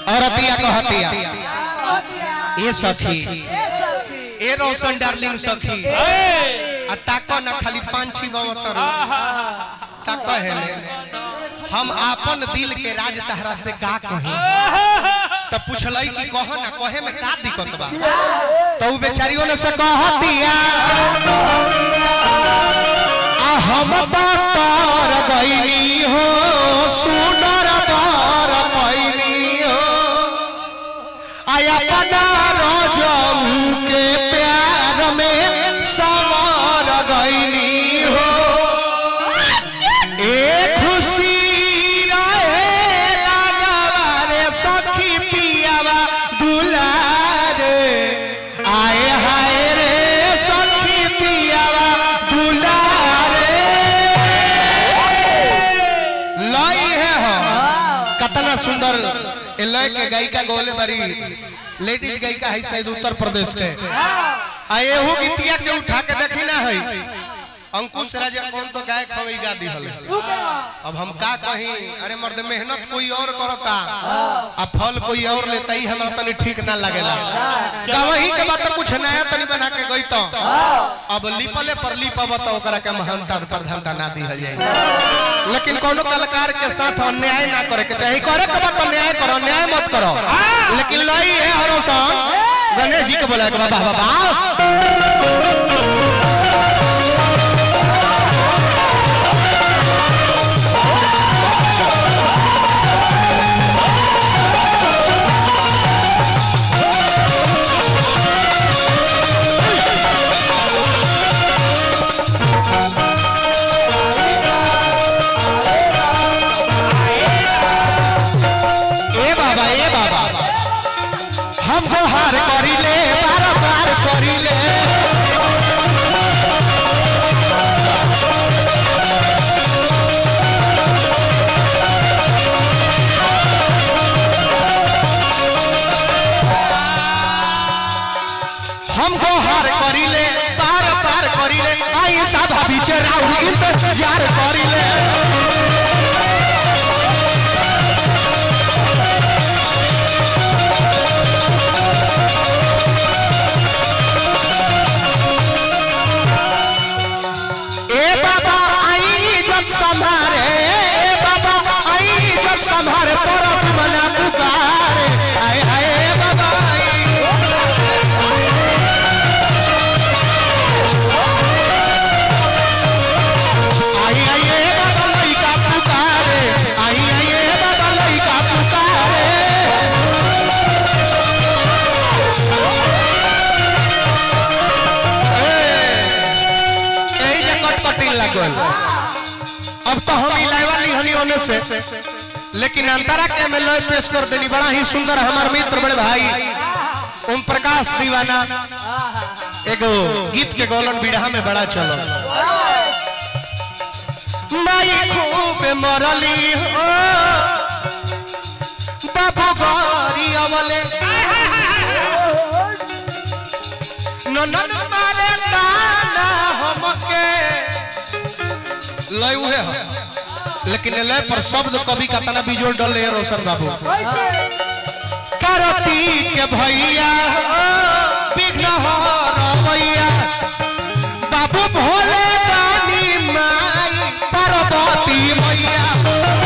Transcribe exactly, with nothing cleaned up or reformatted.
औरतिया कहतिया ये सखी ए रोशन डार्लिंग सखी आ ताको ना खाली पांची गवतर ताको है ने हम आपन दिल के राज तहरा से का कही तब पूछलई कि कह ना कहे में का दिक्कत बा तो उ बेचारियों ने से कहतिया आ हम बातर गईनी हो सुनर बार पैनी हो आया पना रजऊ के प्यार में सवार गईनी हो ए खुशी रहे लागवारे सखी पियावा दुलारे आए हाय रे सखी पियावा दुलारे लई है हो कितना सुंदर लय के गायिका गोले बारी लेडीज गायिका है शायद उत्तर प्रदेश के आए हो गीतिया के उठा के देखी ना है अंकुश राजा कौन तो गायक हवे गा दी हले अब हम का कहीं अरे मर्द मेहनत कोई और करता आ फल कोई और लेता ही हमरा तनी ठीक ना लागेला गवही के बात कुछ नया तनी बना के गई तो अब लिपले पर लिपब तो ओकरा के महानता प्रधानता ना दी जाए लेकिन कोनो कलाकार के साथ अन्याय ना करे के चाहे करे के बात अन्याय करो अन्याय मत करो लेकिन लई है हरोसा गणेश जी के बोला के बाबा बाबा हमको हार करी ले बार बार करी ले हमको हार करी ले बार बार करी ले आई सब बीच राउर इंतजार करी ले अब तो हम इलावा लिहनी होने से लेकिन अंतरा के में लय पेश कर देनी बड़ा ही सुंदर हमारे मित्र बड़े भाई ओम प्रकाश दीवाना एगो गीत के गोलन बिरहा में बड़ा चलो माई खूब मरली हो बाबू गौरी अवले ननन मारे ताना हमके लय हुए हो लेकिन लय पर शब्द कभी का तना बिजोड़ डले रोशन बाबू करती के भैया विघ्न रवैया बाबू भोले दानी माई पार्वती मैया